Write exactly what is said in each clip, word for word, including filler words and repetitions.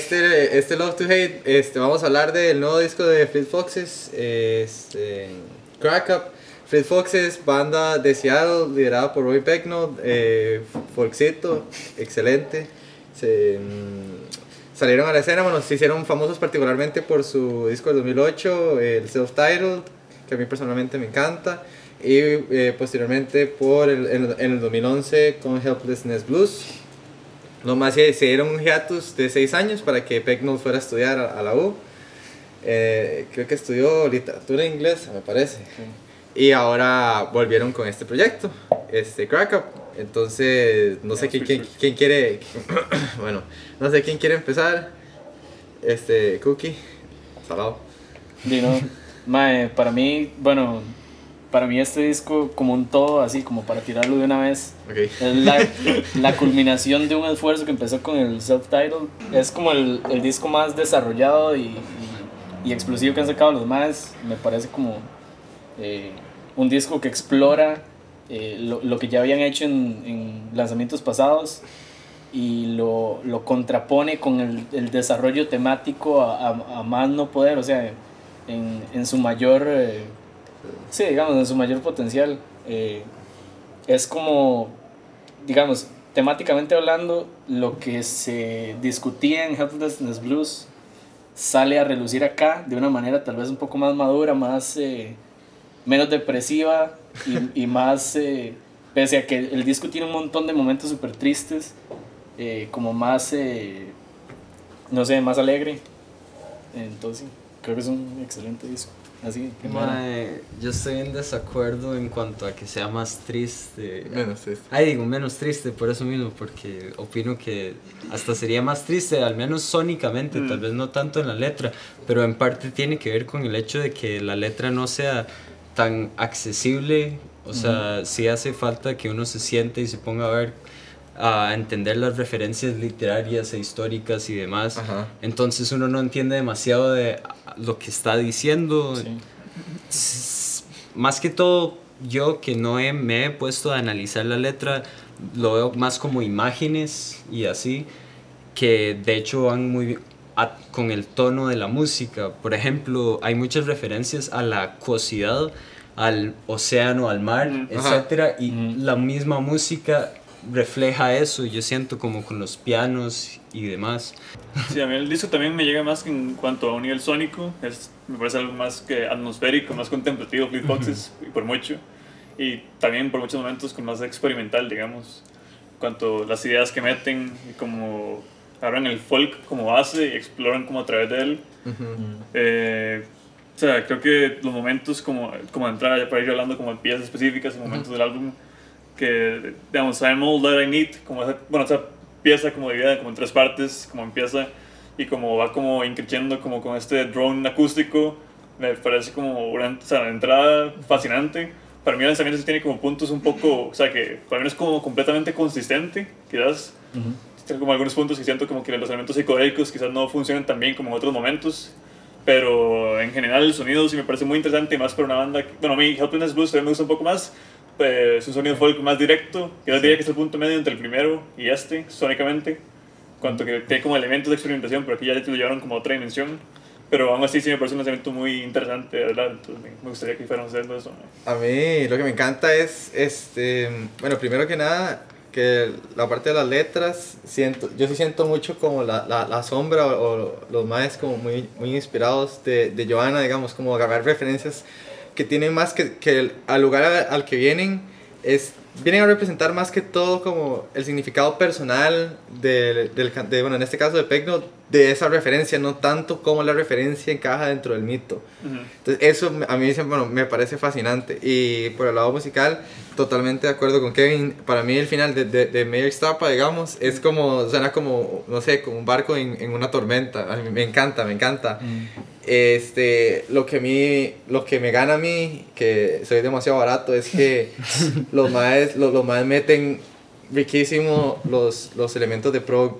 este, este Love to Hate, este, vamos a hablar del nuevo disco de Fleet Foxes, este, Crack Up. Fleet Foxes, banda de Seattle, liderada por Roy Pecknold, eh, folksito, excelente. Se, mm, salieron a la escena, bueno, se hicieron famosos particularmente por su disco del dos mil ocho, el Self-Titled, que a mí personalmente me encanta, y eh, posteriormente por el, en, en el dos mil once con Helplessness Blues. Lo más se dieron un hiatus de seis años para que Pecknold fuera a estudiar a, a la U. Eh, creo que estudió literatura inglesa, me parece. Sí. Y ahora volvieron con este proyecto, este Crack Up. Entonces, no sé quién, quién, quién quiere. Bueno, no sé quién quiere empezar. Este, Cookie, salado. Dino, mae, para mí, bueno, para mí este disco, como un todo, así como para tirarlo de una vez, okay. Es la, la culminación de un esfuerzo que empezó con el Self-Titled. Es como el, el disco más desarrollado y, y, y explosivo que han sacado los más. Me parece como eh, un disco que explora eh, lo, lo que ya habían hecho en, en lanzamientos pasados y lo, lo contrapone con el, el desarrollo temático a, a, a más no poder, o sea, en, en su mayor, eh, sí, digamos, en su mayor potencial. Eh, es como, digamos, temáticamente hablando, lo que se discutía en Helplessness Blues sale a relucir acá de una manera tal vez un poco más madura, más eh, menos depresiva y, y más, eh, pese a que el disco tiene un montón de momentos súper tristes, eh, como más, eh, no sé, más alegre. Entonces, creo que es un excelente disco. Así que Mae, yo estoy en desacuerdo en cuanto a que sea más triste. Menos triste. Ay, digo menos triste por eso mismo, porque opino que hasta sería más triste, al menos sónicamente, mm. tal vez no tanto en la letra, pero en parte tiene que ver con el hecho de que la letra no sea tan accesible. O sea, mm. sí hace falta que uno se siente y se ponga a ver, a entender las referencias literarias e históricas y demás. Ajá. Entonces uno no entiende demasiado de lo que está diciendo. Sí. Más que todo, yo que no he, me he puesto a analizar la letra, lo veo más como imágenes y así, que de hecho van muy a, con el tono de la música. Por ejemplo, hay muchas referencias a la acuosidad, al océano, al mar, mm. etcétera, y mm. la misma música refleja eso, yo siento, como con los pianos y demás. Sí, a mí el disco también me llega más en cuanto a un nivel sónico, es, me parece algo más que atmosférico, más contemplativo, Fleet Foxes, uh-huh. y por mucho, y también por muchos momentos con más experimental, digamos, en cuanto a las ideas que meten y como agarran el folk como base y exploran como a través de él. Uh-huh. eh, o sea, creo que los momentos como, como de entrada, ya para ir hablando como de piezas específicas, momentos uh-huh. del álbum, que, digamos, I'm all that I need, como esa, bueno, esa pieza como dividida como en tres partes, como empieza y como va como increciendo como con este drone acústico, me parece como una, o sea, una entrada fascinante. Para mí el lanzamiento sí tiene como puntos un poco, o sea, que para mí no es como completamente consistente, quizás uh-huh. tiene como algunos puntos que siento como que los elementos psicodélicos quizás no funcionan tan bien como en otros momentos, pero en general el sonido sí me parece muy interesante y más para una banda, bueno, a mí Helplessness Blues también me gusta un poco más. Eh, es un sonido folk más directo, que yo diría que es el punto medio entre el primero y este, sónicamente, cuanto que tiene como elementos de experimentación, pero aquí ya lo llevaron como a otra dimensión, pero aún así sí me parece un lanzamiento muy interesante, ¿verdad? Entonces me gustaría que fuéramos haciendo eso, ¿no? A mí lo que me encanta es, este, bueno, primero que nada, que la parte de las letras, siento, yo sí siento mucho como la, la, la sombra o, o los más como muy, muy inspirados de, de Johanna, digamos, como agarrar referencias que tienen más que, que el, al lugar al, al que vienen, es, vienen a representar más que todo como el significado personal de, del, de, bueno, en este caso de Pecknold, de esa referencia, no tanto como la referencia encaja dentro del mito. Uh-huh. Entonces eso a mí bueno, me parece fascinante. Y por el lado musical, totalmente de acuerdo con Kevin. Para mí el final de, de, de Mayor Stapa, digamos, es como, suena como, no sé, como un barco en, en una tormenta. A mí me encanta, me encanta. Uh-huh. Este, lo que a mí, lo que me gana a mí, que soy demasiado barato, es que los maes, los, los maes meten riquísimo los, los elementos de prog.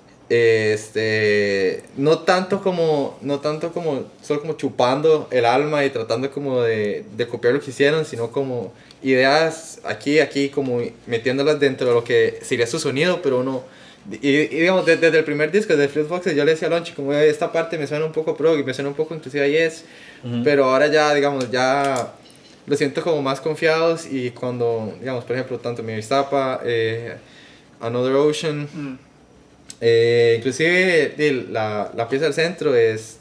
Este, no tanto como, no tanto como, solo como chupando el alma y tratando como de, de copiar lo que hicieron, sino como ideas aquí, aquí, como metiéndolas dentro de lo que sería su sonido, pero uno Y, y digamos, desde, desde el primer disco de Fleet Foxes, yo le decía a Lonchi, como esta parte me suena un poco prog y me suena un poco inclusive a Yes, uh-huh. Pero ahora ya, digamos, ya lo siento como más confiados y cuando, digamos, por ejemplo, tanto Mi Estapa, eh, Another Ocean, mm. eh, inclusive de, la, la pieza del centro,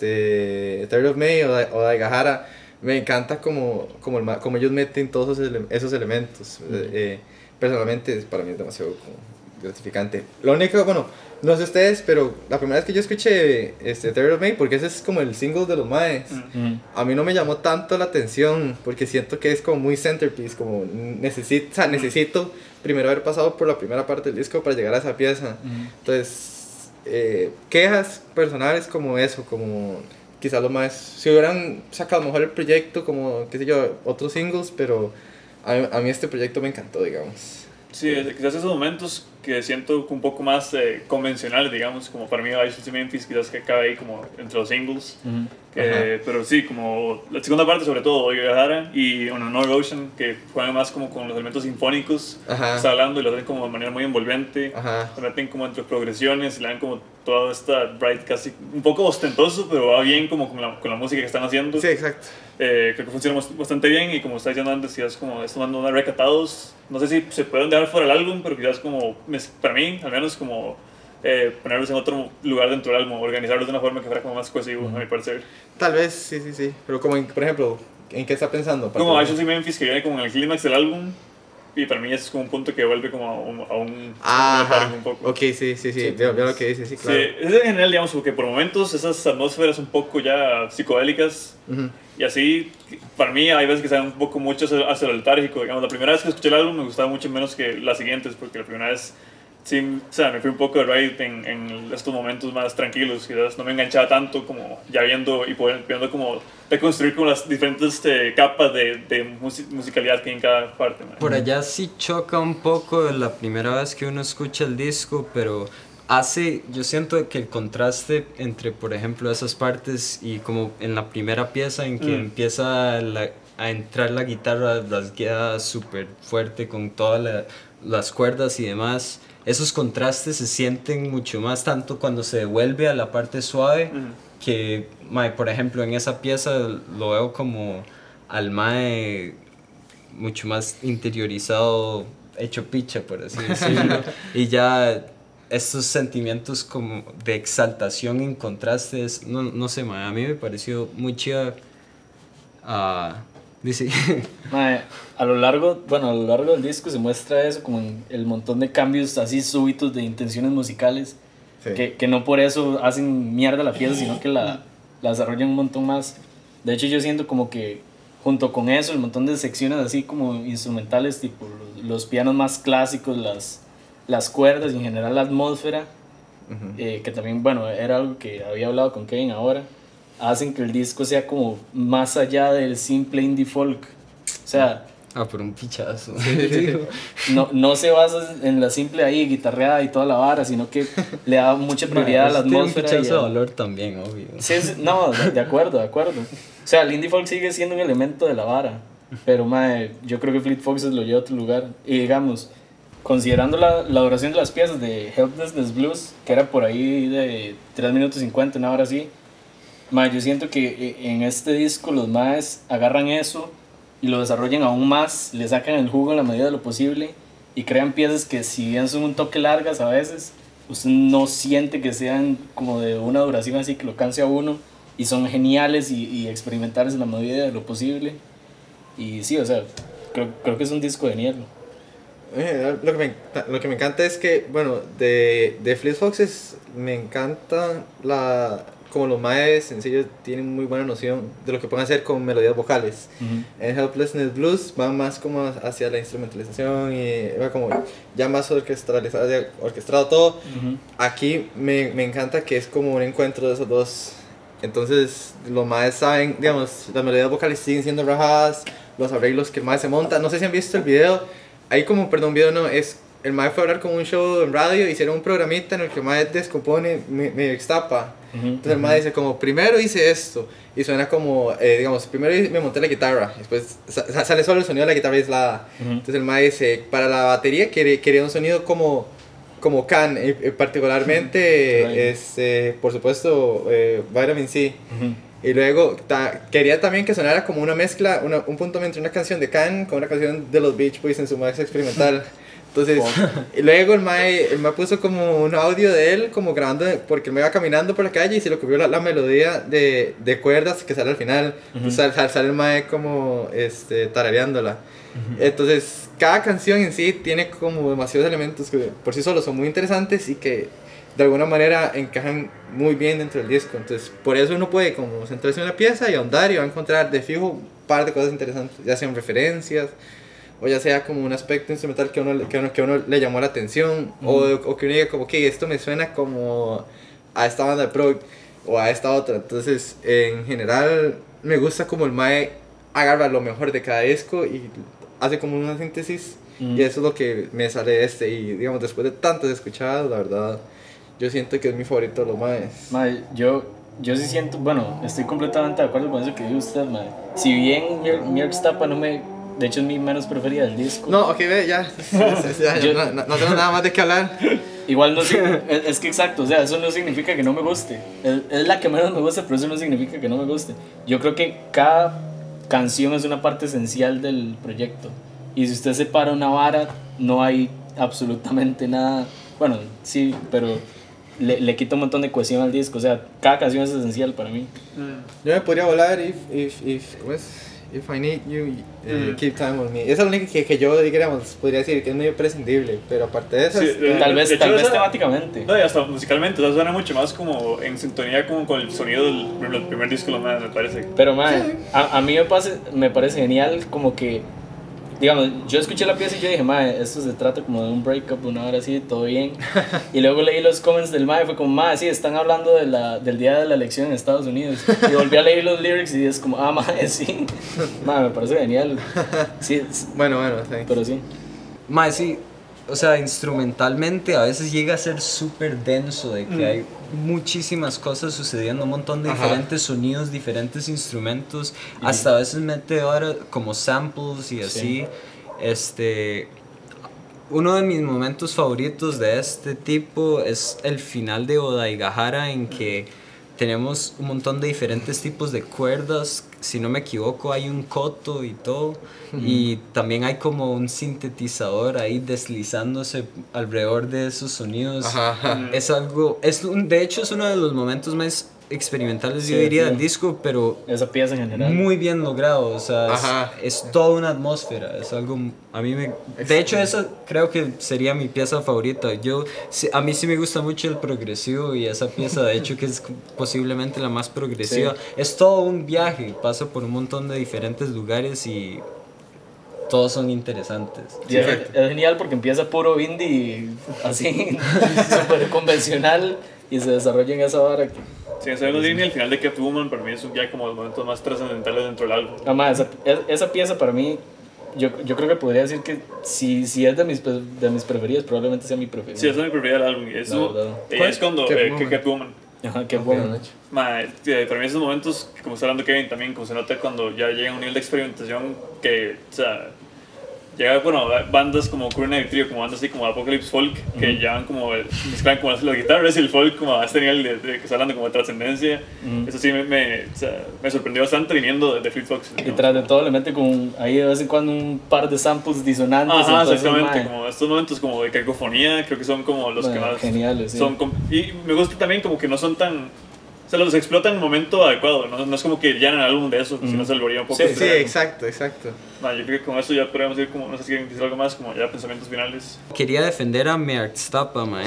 este, third of May o, o Daigahara, me encanta como, como, el, como ellos meten todos esos, ele- esos elementos. Mm. Eh, personalmente, para mí es demasiado como gratificante. Lo único, bueno, no sé ustedes, pero la primera vez que yo escuché este, third of May, porque ese es como el single de los maes, mm. a mí no me llamó tanto la atención, porque siento que es como muy centerpiece, como necesito, o sea, necesito primero haber pasado por la primera parte del disco para llegar a esa pieza. Mm. Entonces, eh, quejas personales como eso, como quizás lo más, si hubieran sacado mejor el proyecto, como, qué sé yo, otros singles, pero a, a mí este proyecto me encantó, digamos. Sí, quizás esos momentos que siento un poco más eh, convencionales, digamos, como para mí I Should See Memphis, quizás que cabe ahí como entre los singles, uh-huh. eh, pero sí, como la segunda parte sobre todo, Daigahara y On Another Ocean, que juegan más como con los elementos sinfónicos, uh-huh. Está hablando y lo hacen como de manera muy envolvente, uh-huh. Lo meten como entre progresiones y le dan como toda esta bright casi un poco ostentoso, pero va bien como con la, con la música que están haciendo. Sí, exacto. Eh, creo que funciona bastante bien y como está diciendo antes, quizás como están dando recatados, no sé si se pueden dejar fuera el álbum, pero quizás como, para mí, al menos como eh, ponerlos en otro lugar dentro del álbum, organizarlos de una forma que fuera como más cohesivo, mm. a mi parecer. Tal vez, sí, sí, sí, pero como, en, por ejemplo, ¿en qué está pensando? Como I Should See Memphis, que viene como en el clímax del álbum, y para mí es como un punto que vuelve como a un, a un, ah, un poco. Ok, sí, sí, sí, sí veo, veo lo que dice, sí, claro. Sí, es en general, digamos, porque por momentos esas atmósferas un poco ya psicodélicas, uh-huh. Y así, para mí hay veces que salen un poco mucho hacia, hacia lo letárgico, digamos. La primera vez que escuché el álbum me gustaba mucho menos que las siguientes, porque la primera vez sí, o sea, me fui un poco de ride en, en estos momentos más tranquilos, quizás no me enganchaba tanto como ya viendo y pudiendo como reconstruir como las diferentes este, capas de, de mus- musicalidad que hay en cada parte, man. Por allá sí choca un poco la primera vez que uno escucha el disco, pero hace, yo siento que el contraste entre, por ejemplo, esas partes y como en la primera pieza en que mm. empieza la, a entrar la guitarra rasgueada súper fuerte con todas la, las cuerdas y demás, esos contrastes se sienten mucho más tanto cuando se devuelve a la parte suave, mm. que, mae, por ejemplo, en esa pieza lo veo como al mae mucho más interiorizado, hecho picha, por así decirlo, y ya estos sentimientos como de exaltación en contrastes, no, no sé, mae, a mí me pareció muy chida. Uh, dice. Mae, a lo largo, bueno, a lo largo del disco se muestra eso, como en el montón de cambios así súbitos de intenciones musicales, sí. que, que no por eso hacen mierda la pieza, sino que la, la desarrollan un montón más. De hecho, yo siento como que junto con eso, el montón de secciones así como instrumentales, tipo los, los pianos más clásicos, las las cuerdas y en general la atmósfera, uh-huh. eh, que también, bueno, era algo que había hablado con Kevin ahora, hacen que el disco sea como más allá del simple indie folk. O sea... Ah, por un pichazo. no, no se basa en la simple ahí guitarreada y toda la vara, sino que le da mucha prioridad a la atmósfera. Tiene un pichazo y de valor también, obvio. Sí, sí, no, de, de acuerdo, de acuerdo. O sea, el indie folk sigue siendo un elemento de la vara, pero mae, yo creo que Fleet Foxes lo lleva a otro lugar. Y digamos, considerando la, la duración de las piezas de Helplessness Blues, que era por ahí de tres minutos cincuenta, una hora así, mae, yo siento que en este disco los maes agarran eso y lo desarrollan aún más, le sacan el jugo en la medida de lo posible y crean piezas que, si bien son un toque largas a veces, usted no siente que sean como de una duración así que lo canse a uno, y son geniales y, y experimentales en la medida de lo posible. Y sí, o sea, creo, creo que es un disco genial. Eh, lo, que me, lo que me encanta es que, bueno, de, de Fleet Foxes me encanta la, como los maes sencillos tienen muy buena noción de lo que pueden hacer con melodías vocales. Uh-huh. En Helplessness Blues va más como hacia la instrumentalización y va como ya más orquestalizado, orquestado todo. Uh-huh. Aquí me, me encanta que es como un encuentro de esos dos. Entonces los maes saben, digamos, las melodías vocales siguen siendo rajadas, los arreglos que el mae se monta. No sé si han visto el video. Ahí como, perdón, video no, es, el mae fue a hablar con un show en radio, hicieron un programita en el que el mae descompone medio extapa. Uh-huh, entonces el mae uh-huh. dice como, primero hice esto, y suena como, eh, digamos, primero me monté la guitarra, después sa- sale solo el sonido de la guitarra aislada. Uh-huh. Entonces el mae dice, para la batería quería, quería un sonido como, como Can, y, y particularmente, Right. este, por supuesto, eh, Vitamin C. Ujú. Y luego ta- quería también que sonara como una mezcla, una- un punto entre una canción de Can con una canción de los Beach Boys en su más experimental. Entonces, y luego el mae, el mae puso como un audio de él, como grabando, porque él me iba caminando por la calle y se le ocurrió la, la melodía de, de cuerdas que sale al final. Entonces sale, sale- sale el mae como este, tarareándola. Entonces, cada canción en sí tiene como demasiados elementos que por sí solos son muy interesantes y que de alguna manera encajan muy bien dentro del disco. Entonces, por eso uno puede como centrarse en una pieza y ahondar y va a encontrar de fijo un par de cosas interesantes, ya sean referencias o ya sea como un aspecto instrumental que a uno, que a uno, que a uno le llamó la atención, o, o que uno diga como que esto me suena como a esta banda de prog o a esta otra. Entonces, en general, me gusta como el mae agarra lo mejor de cada disco y hace como una síntesis. Mm. Y eso es lo que me sale de este. Y digamos, después de tantas escuchadas, la verdad, yo siento que es mi favorito de los maes. Mae, yo, yo sí siento, bueno, estoy completamente de acuerdo con eso que dice usted, mae. Si bien Mierk Stapa no me, de hecho es mi menos preferida del disco. No, ok, ve, ya. ya, ya, Yo- no, no, no tengo nada más de qué hablar. Igual no sig- es, es que exacto, o sea, eso no significa que no me guste. Es, es la que menos me gusta, pero eso no significa que no me guste. Yo creo que cada canción es una parte esencial del proyecto. Y si usted separa una vara, no hay absolutamente nada. Bueno, sí, pero le, le quita un montón de cohesión al disco. O sea, cada canción es esencial para mí. Yo me podría volar if, if, if, ¿cómo es? If I need you, eh, Mm. keep time with me. Esa es la única que, que yo, digamos, podría decir que es medio prescindible, pero aparte de eso, Sí, es- de- Tal vez, de tal hecho, vez esa- temáticamente. No, y hasta musicalmente, o sea, suena mucho más como en sintonía como con el sonido del, por ejemplo, el primer disco, lo más, me parece. Pero, mae, a, a mí me, pase, me parece genial como que, digamos, yo escuché la pieza y yo dije, mae, esto se trata como de un breakup, una hora así, todo bien. Y luego leí los comments del mae y fue como, mae, sí, están hablando de la, del día de la elección en Estados Unidos. Y volví a leer los lyrics y es como, ah, mae, sí. Mae, me parece genial. Sí, es- bueno, bueno, sí. pero sí. Mae, sí, o sea, instrumentalmente a veces llega a ser súper denso, de que hay muchísimas cosas sucediendo, un montón de Ajá. diferentes sonidos, diferentes instrumentos, hasta a veces mete ahora como samples y así. Sí. Este, uno de mis momentos favoritos de este tipo es el final de Odaigahara, en que tenemos un montón de diferentes tipos de cuerdas. Si no me equivoco, hay un koto y todo. Y también hay como un sintetizador ahí deslizándose alrededor de esos sonidos. Ajá, ajá. Es algo, es un, de hecho es uno de los momentos más experimentales, Sí, yo diría, sí. del disco, pero Esa pieza en general. muy bien logrado. O sea, es, Ajá. es toda una atmósfera. Es algo, a mí me... De hecho, esa creo que sería mi pieza favorita. Yo, sí- a mí sí me gusta mucho el progresivo, y esa pieza, de hecho, que es posiblemente la más progresiva. Es todo un viaje, pasa por un montón de diferentes lugares y todos son interesantes. Y es, es genial porque empieza puro indie, así, súper convencional, y se desarrolla en esa vara. que- Sí, esa es la línea, el final de Catwoman para mí es un, ya como los momentos más trascendentales dentro del álbum. Además, esa, es- esa pieza para mí, yo, yo creo que podría decir que si, si es de mis, pe- de mis preferidas, probablemente sea mi preferida. Sí, esa es mi preferida del álbum. Es, La verdad. ella es cuando eh, Catwoman. que Catwoman. Ajá, qué Ok, bueno. Nacho. Ma, eh, para mí esos momentos, como está hablando Kevin también, como se nota cuando ya llega a un nivel de experimentación que, o sea, llega, bueno, bandas como Coronary Trio, como bandas así como Apocalypse Folk, que llevan como, el- mezclan como las, las guitarras y el folk como a este nivel de, de que está hablando como de trascendencia. Ujú. Eso sí me, me, o sea, me sorprendió bastante viniendo de, de Fleet Foxes. Y digamos. tras de todo le mete con ahí de vez en cuando un par de samples disonantes. Ajá, entonces, exactamente, mae, como estos momentos como de cacofonía, creo que son como los que mae, más geniales, sí. son, com- y me gusta también como que no son tan, o sea, los explotan en el momento adecuado, no, no es como que llenan el álbum de eso, si no se volvería un poco Sí, sí, estresante. exacto, exacto. Ma, yo creo que con eso ya podríamos ir como, no sé si quieren decir algo más, como ya pensamientos finales. Quería defender a Mierk Stapa, mae.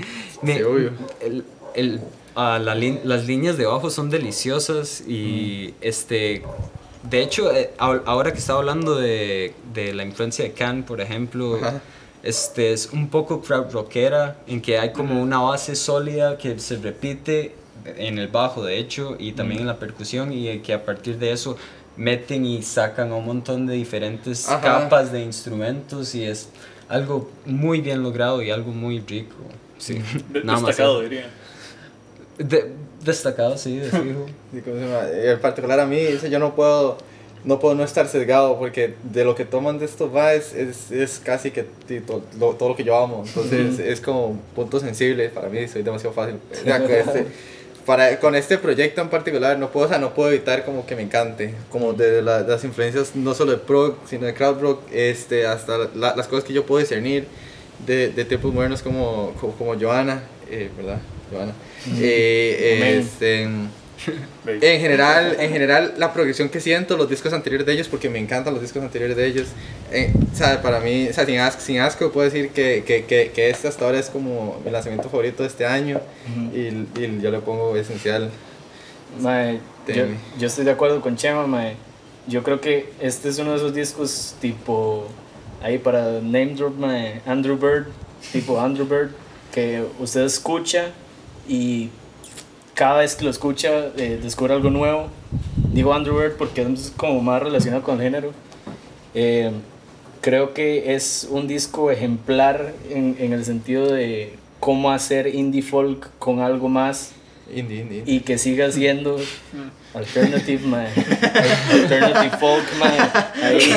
Me- Sí, obvio. el- el- ah, la lin- las líneas de bajo son deliciosas y este... De hecho, eh, ahor- ahora que estaba hablando de, de la influencia de Can, por ejemplo, Ajá. este es un poco crowd rockera, en que hay como una base sólida que se repite en el bajo, de hecho, y también en la percusión, y que a partir de eso meten y sacan a un montón de diferentes Ajá. capas de instrumentos, y es algo muy bien logrado y algo muy rico. Sí, De- nada más destacado, eso. diría. De- destacado, sí, de fijo. Sí, ¿cómo se llama? En particular a mí, eso yo no puedo no puedo no estar sesgado porque de lo que toman de estos va es, es, es casi que ti- to- lo- todo lo que yo amo. Entonces es como un punto sensible para mí, soy demasiado fácil. O sea, con, este, para, con este proyecto en particular no puedo, o sea, no puedo evitar como que me encante, como de, la- de las influencias no solo de prog, sino de crowd rock, este, hasta la- las cosas que yo puedo discernir de, de tiempos modernos como, como, como Johanna, eh, ¿verdad? Johanna. Eh, Amén. este, en general, en general, la progresión que siento, los discos anteriores de ellos, porque me encantan los discos anteriores de ellos, eh, o sea, para mí, o sea, sin asco, sin asco puedo decir que, que, que, que este hasta ahora es como mi lanzamiento favorito de este año, Ujú. y, y yo le pongo esencial. Mae, yo, Teme. yo estoy de acuerdo con Chema, mae. Yo creo que este es uno de esos discos tipo, ahí para name drop, mae, Andrew Bird, tipo Andrew Bird, que usted escucha y cada vez que lo escucha eh, descubre algo nuevo. Digo Andrew Bird porque es como más relacionado con el género. Eh, creo que es un disco ejemplar en, en el sentido de cómo hacer indie folk con algo más Indie, indie. y que siga siendo alternative, mae, alternative folk, mae, ahí,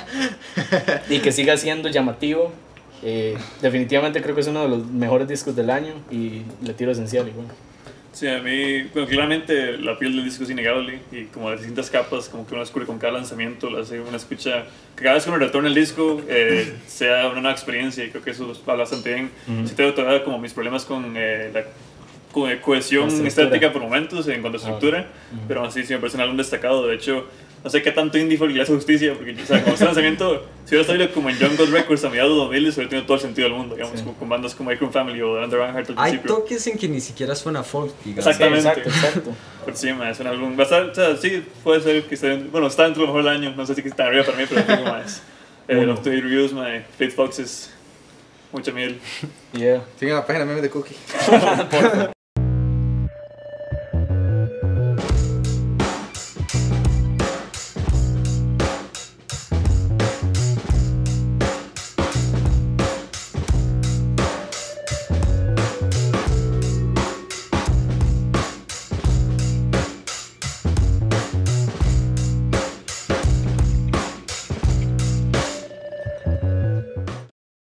y que siga siendo llamativo. Eh, definitivamente creo que es uno de los mejores discos del año y le tiro esencial igual. Sí, a mí, bueno, claramente la piel del disco es innegable y como de distintas capas, como que uno descubre con cada lanzamiento, lo hace una escucha, que cada vez que uno retorna el disco eh, sea una nueva experiencia y creo que eso habla bastante bien. Ujú. Sí tengo todavía como mis problemas con eh, la co- cohesión La estructura. estética por momentos en cuanto a estructura, Ujú. pero aún así sí me parece un álbum destacado. De hecho, no sé qué tanto indie folk le hace justicia, porque o sea, como este lanzamiento, si hubiera salido como en Young God Records a mediados de dos mil, hubiera tenido todo el sentido del mundo, digamos, Sí. como con bandas como Acron Family o Under Van Heart al Hay principio. toques en que ni siquiera suena folk, digamos. Exactamente. Exacto, exacto. Por sí, ma, es un álbum bastante, o sea, sí, puede ser que esté, dentro- bueno, está dentro de lo mejor del año, no sé si está arriba para mí, pero tengo más. Eh, Uno. Love to Hate Reviews, ma, Fleet Foxes, mucha miel. Yeah. Sigan la página memes de Cookie. Porfa.